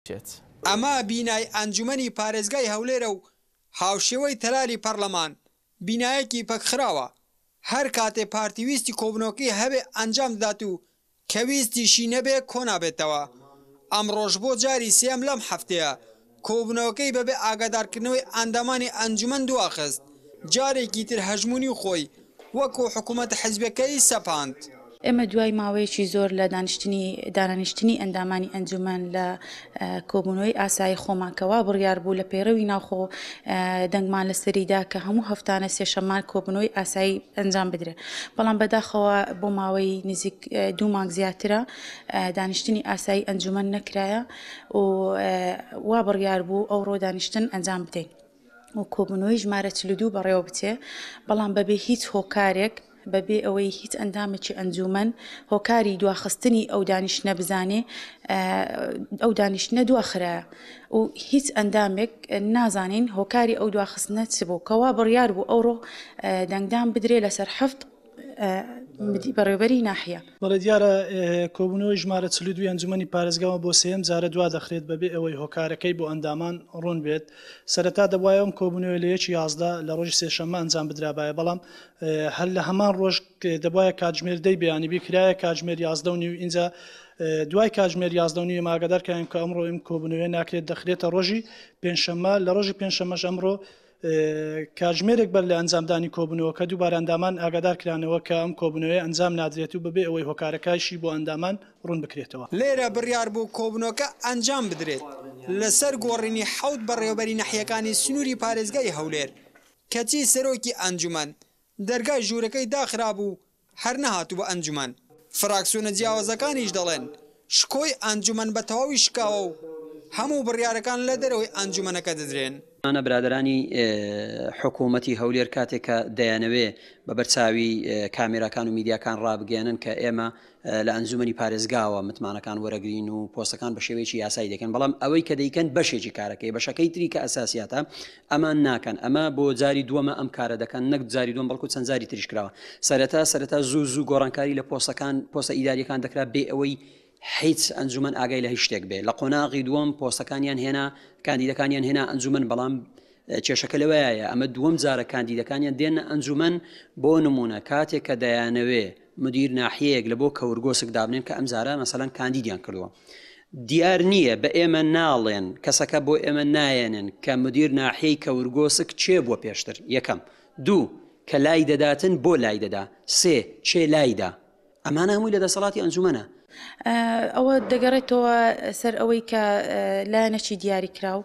ئەمە بینای ئەنجومەنی پارێزگای هەولێرە و هاوشێوەی تەلالی پەرلەمان بینایەکی پەکخراوە هەر کاتێ پارتیویستی کۆبنەوەکەی هەبێ ئەنجام دات و کەویستیشی نەبێ کۆنابێتەوە. ئەمڕۆژ بۆ جاری سێم لەم هەفتەیە کۆبنەوەکەی بەبێ ئاگادارکردنەوەی ئەندامانی ئەنجومەن دواخست جارێکی تر هەژمونی خۆی وەکو حکوومەت حیزبەکەی سەپاند. ئێمە دوای ماوەیەکی زۆر لە دانیشتنی ئەندامانی ئەنجومەن لە کۆبوونەوەی ئاسایی خۆماکەوە بڕیار بوو لە پێڕەوی ناوخۆ دەنگمان لەسەریدا کە هەموو هەفتانە سێشەمان کۆبوونەوەی ئاسایی ئەنجام بدرێت. بەڵام بەداخەوە بۆ ماوەی نزیک 2 مانگ زیاترە دانیشتنی ئاسایی ئەنجومەن نەکرایە و وا بڕیار بوو ئەوڕۆ دانیشتن ئەنجام بدەین و کۆبوونەوەی ژمارە 42 بەڕێوە بچێ بەڵام بەبێ هیچ هۆکارێک بەبێ ئەوەی هیچ ئەندامێکی ئەنجومەن هۆکاری دواخستنی ئەو دانیشتنە بزانێ ئەو دانیشتنە دواخرایە و هیچ ئەندامێک نازانین هۆکاری ئەو دواخستنە چ بوو کەوا بڕیار بوو ئەوڕۆ دەنگدان بدرێ لەسەر هەفت بەڕێوەبەری ناحیە. بەڵێ دیارە کۆبوونەوەی ژمارە 42 ئەنجومەنی پارێزگاوە بۆ سێم جارە دوا دەخرێت بەبێ ئەوەی هۆکارەکەی بۆ ئەندامان ڕوون بێت. سەرەتا دەبوایە ئەم کۆبوونەوە لە 11 لە ڕۆژی سێشەممە ئەنجام بدرابایە بەڵام هەر لە هەمان ڕۆژ دەبایە کاتژمێر دەی بەیانی بیکرایە کاتژمێر 11:30 اینجا دوای کاتژمێر 11:30 ئاگادارکراین کە ئەمڕۆ ئەم کۆبوونەوەی ناکرێت دەخرێتە ڕۆژی پێنجشەممە لە ڕۆژی پێنجشەممەش ئەمڕۆ کاتژمێرێک بەر لە ئەنجامدانی کۆبوونەوە کە دووبارە ئەندامان ئاگادارکرانەوە کە ئەم کۆبوونەوەی ئەنجام نادرێت و بەبێ ئەوەی هۆکارەکەیشی بۆ ئەندامان ڕوون بکرێتەوە. لێرە بڕیار بوو کۆبوونەوەکە ئەنجام بدرێت لەسەر گۆڕینی 7 بەڕێوەبەری ناحیەکانی سنووری پارێزگای هەولێر کەچی سەرۆکی ئەنجومەن دەرگای ژوورەکەی داخرابوو هەر نەهاتوو بە ئەنجومەن. فراکسیۆنە جیاوازەکانیش دەڵێن شکۆی ئەنجومەن بە تەواوی شکاوە و هەموو بڕیارەکان لە دەرەوەی ئەنجومەنەکە دەدرێن. ئەنە برادرانی حکوومەتی هەولێر کاتێکە دەیانەوێ بە بەرچاوی کامێراکان و میدیاکان ڕابگەێنن کە ئێمە لە ئەنجومەنی پارێزگاوە متمانەکان وەرەگرین و پۆستەکان بە شێوەیەکی یاسایی دەکەن بەڵام ئەوەی کە دەیکەن بەشێکی کارەکەی بەشەکەی تری کە ئەساسیاتە ئەمان ناکەن ئەمە بۆ جاری دووەمە ئەم کارە دەکەن نەک جاری دوم بەڵکو چەند جاری تریش کراوە. سەرەتا زوو گۆڕانکاری لە پۆستە ئیداریەکان دەکرا بێ ئەوەی هیچ ئەنجومەن ئاگای لە هیچ شتێک بێ. لە قۆناغی دووەم پۆستەکانیان هێنا کاندیدەکانیان هێنا ئەنجومەن بەڵام کێشەکە لەوەیە ئەمە دووەم جارە کاندیدەکانیان دێنە ئەنجومەن بۆ نمونە کاتێک کە دەیانەوێ مدیر ناحیەیەک لە بۆ کەورگۆسک دابنێن کە ئەم جارە مەسەلەن کاندیدیان کردووە. دیار نییە بە ئێمە ناڵێن کەسەکە بۆ ئێمە نایەنن کە مدیر ناحیەی کەورگۆسک چێ بووە پێشتر. یەکەم. دوو کە لای دەداتن بۆ لای دەدا. سێ چێ لایدا. ئەمانە هەمووی لە دەسەڵاتی ئەنجومەنە. ئەوە دەگەڕێتەوە سەر ئەوەی کە لایەنەکی دیاری کراو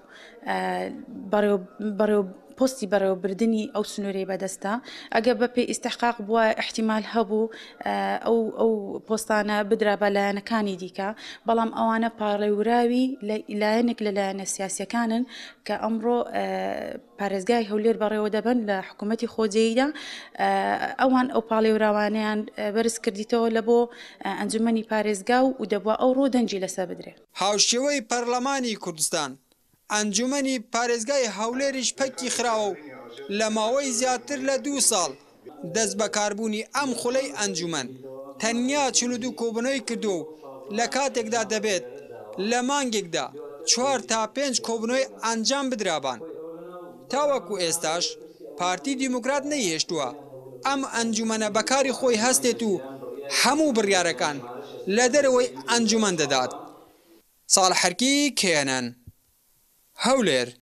بەڕێوە پۆستی بەڕێوەبردننی ئەو سنوورەی بەدەستە ئەگە بە پێی ئیستحقاق بووە احتیمال هەبوو ئەو پۆستانە بدرا بە لایەنەکانی دیکە بەڵام ئەوانە پاڵێوراوی لایەنێک لە لایەنە سیاسیەکانن کە ئەمڕۆ پارێزگای هەولێر بەڕێوە دەبن لە حکوومەتی خۆجێیدا ئەوان ئەو پاڵێوراوانیان بەرز کردیتەوە لە بۆ ئەنجومەنی پارێزگا و دەبووە ئەو ڕۆ دەنجی لەسەر بدرێ. هاوشێوەی پەرلەمانی کوردستان ئەنجومەنی پارێزگای هەولێریش پەکی خراوە و لە ماوەی زیاتر لە 2 ساڵ دەست بەکاربوونی ئەم خولەی ئەنجومەن تەنیا 42 کۆبنەوەی کردو و لە کاتێکدا دەبێت لە مانگێکدا 4 تا 5 کۆبنەوەی ئەنجام بدرابان. تاوەکو ئێستاش پارتی دیموکرات نەیهێشتووە ئەم ئەنجومەنە بەکاری خۆی هەستێت و هەموو بڕیارەکان لە دەرەوەی ئەنجومەن دەدات. ساڵح حەرکی کێنن هەولێر.